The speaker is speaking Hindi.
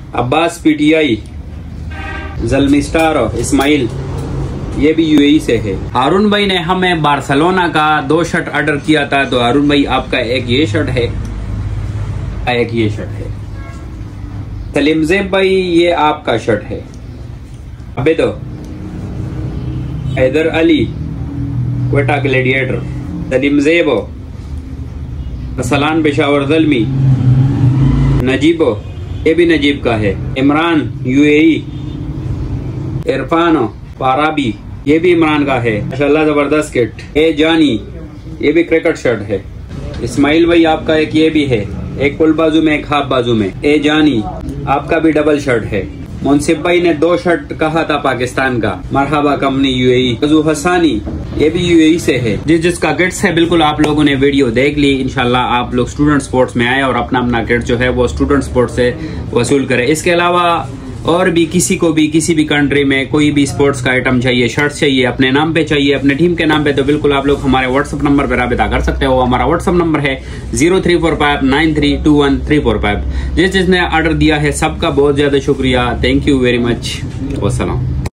अब्बास PTI, जल्मी स्टार इस्माइल, ये भी UAE से है। हारून भाई ने हमें बार्सिलोना का 2 शर्ट ऑर्डर किया था, तो हारून भाई आपका एक ये शर्ट है, एक ये शर्ट है। सलीम ज़ेब भाई ये आपका शर्ट है। अबेदो हैदर अली क्वेटा ग्लैडिएटर, सलीम ज़ेबो, सलान पेशावर ज़ल्मी, नजीबो ये भी नजीब का है। इमरान UAE, इरफानो पाराबी ये भी इमरान का है, माशाल्लाह जबरदस्त किट। ए जानी ये भी क्रिकेट शर्ट है। इस्माइल भाई आपका एक ये भी है, एक फुल बाजू में एक हाफ बाजू में। ए जानी आपका भी डबल शर्ट है। मुंसिफ भाई ने 2 शर्ट कहा था पाकिस्तान का, मरहबा कंपनी UAE। अजू हसानी ये भी UAE से है। जिसका किट्स है बिल्कुल आप लोगों ने वीडियो देख ली। इंशाल्लाह आप लोग स्टूडेंट स्पोर्ट्स में आए और अपना अपना किट जो है वो स्टूडेंट स्पोर्ट्स से वसूल करें। इसके अलावा और भी किसी को भी किसी भी कंट्री में कोई भी स्पोर्ट्स का आइटम चाहिए, शर्ट चाहिए, अपने नाम पे चाहिए, अपने टीम के नाम पे, तो बिल्कुल आप लोग हमारे व्हाट्सएप नंबर पे राबिता कर सकते हो। हमारा व्हाट्सएप नंबर है 03459321 जिसने ऑर्डर दिया है सबका बहुत ज्यादा शुक्रिया। Thank you very much. वस्सलाम।